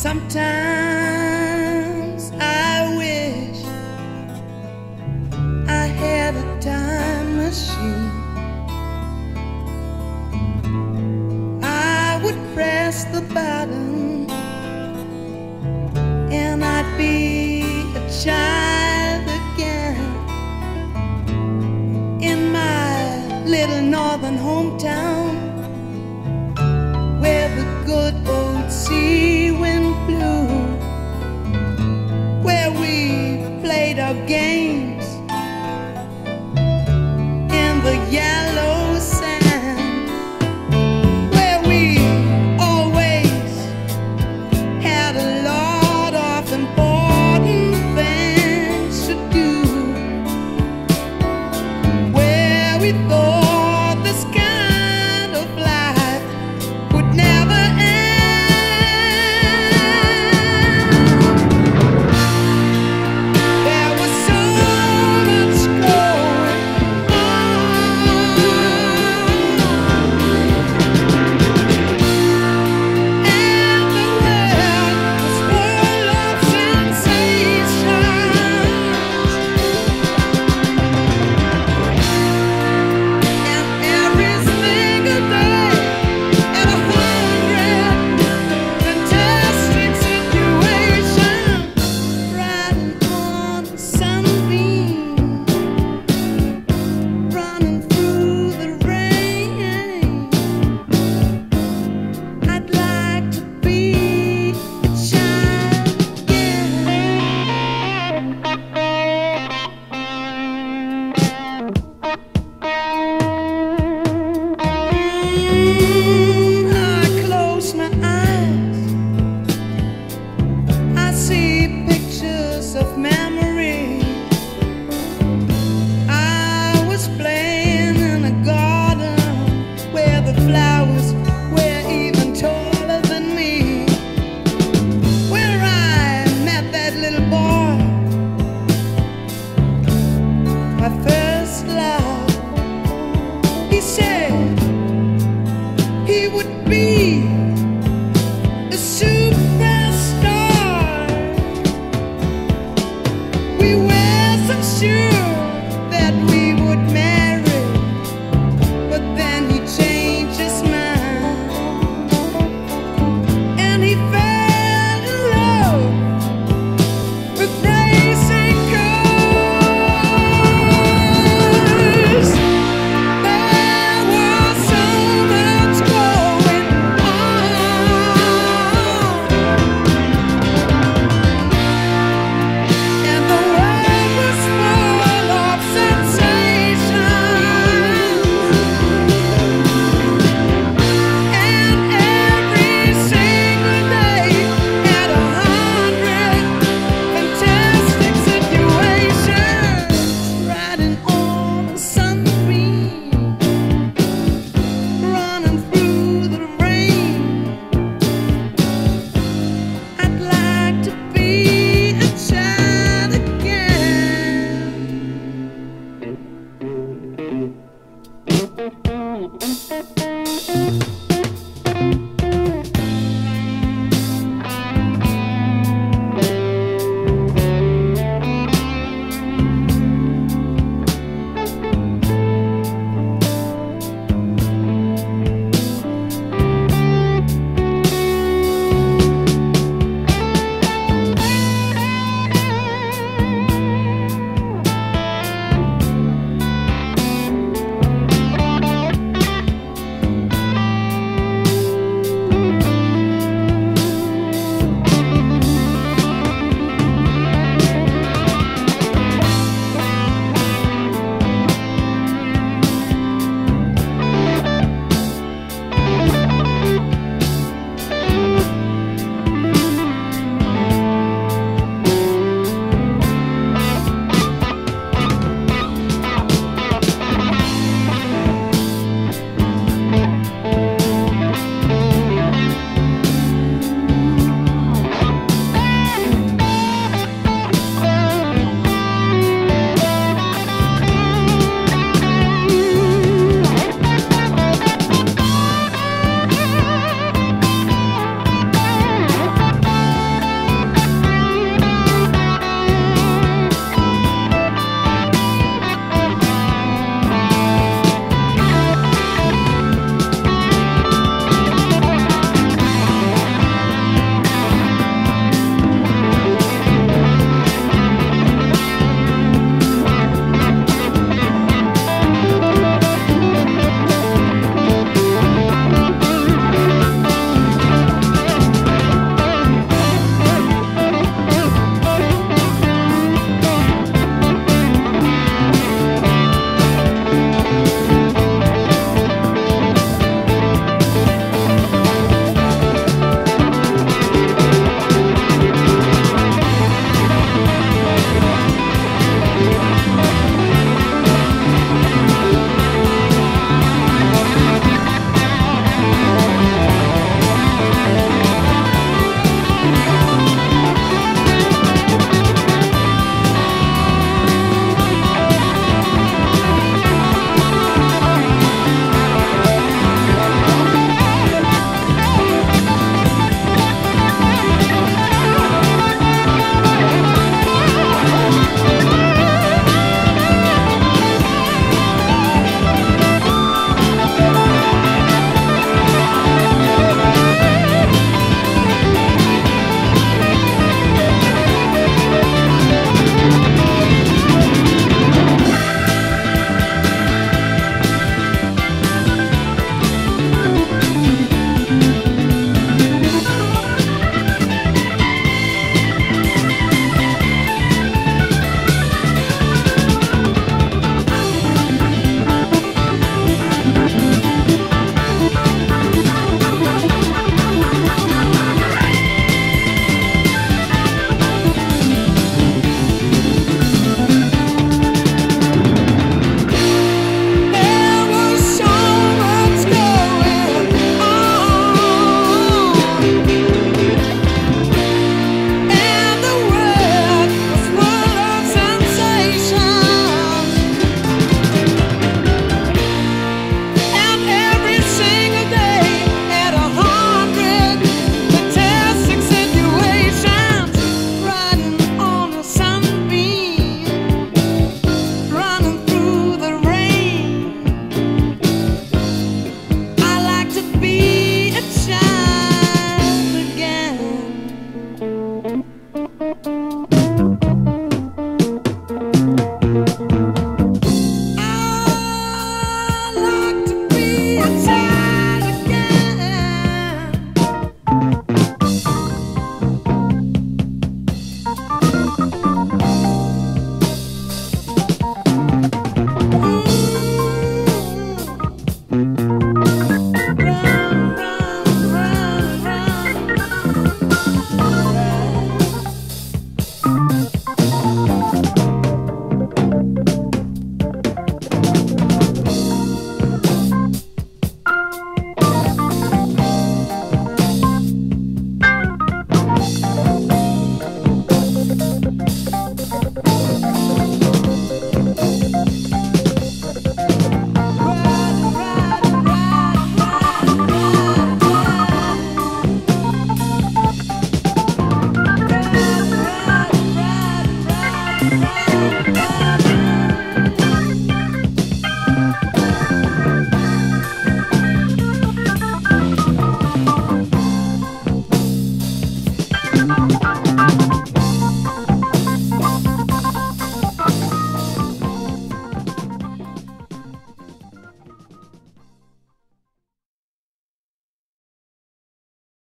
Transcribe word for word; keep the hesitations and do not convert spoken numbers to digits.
Sometimes I wish I had a time machine. I would press the button and I'd be a child again in my little northern hometown, where the good old sea wind blew, where we played our games in the yellow sand, where we always had a lot of important things to do, where we thought this kind of life would never end. There was so much going on, and the world was full of sensations, and every single day at a hundred fantastic situations, riding on a sunbeam, running through the rain. I'd like to be a child again. I close my eyes, I see pictures of memory. I was playing in a garden where the flowers were even taller than me, where I met that little boy, my first love. He said he would be a superstar. We were so sure that we would marry, but then he changed his mind, and he fell in love with racing cars. There was so much going on, and the world was full of sensations, and every single day had a hundred fantastic situations, riding on a sunbeam, running through the rain. I'd like to be a child again.